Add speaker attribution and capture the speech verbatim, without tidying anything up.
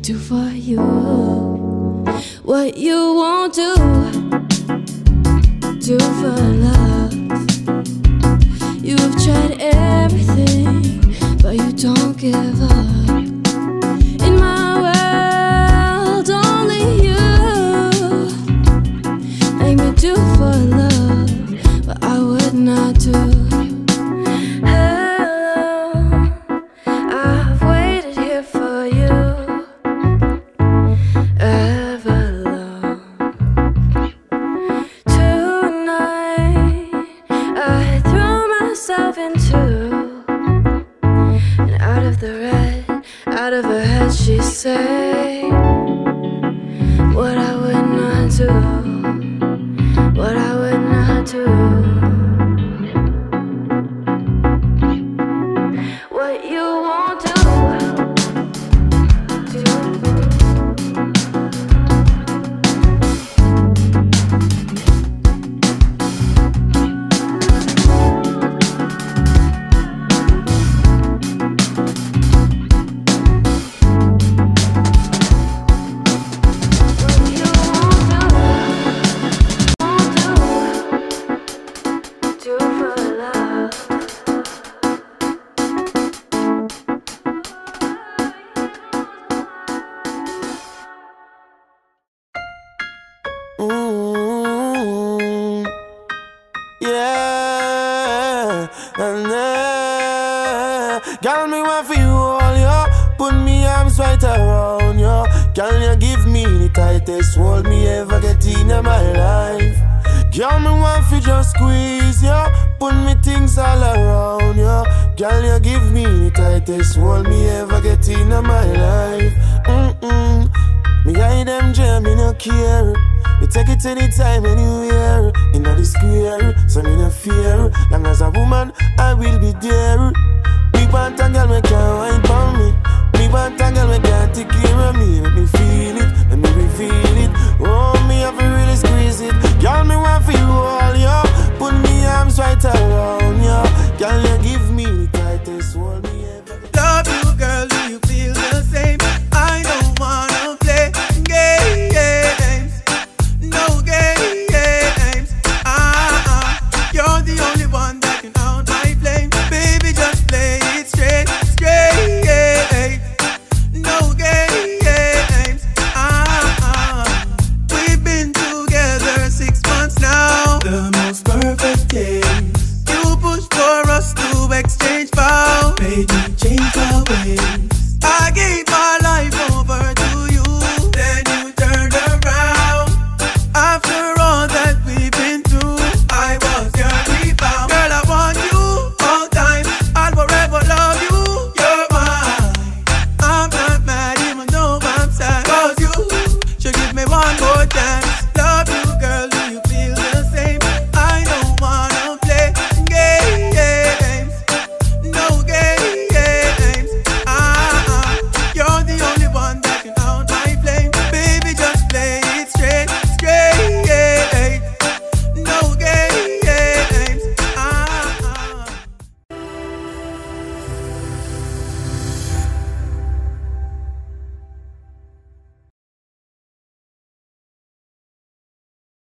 Speaker 1: do for you what you won't do, do for love. You've tried everything, but you don't give up. In my world, only you make me do for love what I would not do. Out of her head she say what I would not do, what I would not do, what you won't do, do.
Speaker 2: Mm-hmm. Yeah, and uh, girl, me want for you all, yo. Put me arms right around you. Girl, you give me the tightest hold me ever get in my life. Girl, me want for just squeeze you. Put me things all around you. Girl, you give me the tightest hold me ever get in my life. Mm-mm. Me guide them jam, me no care. Me take it anytime, anywhere. In the square, so me no fear. Long as a woman, I will be there. Me want a girl, me can't wine for me. Me want a girl, me can't take care of me. Let me feel it, let me reveal it. Oh.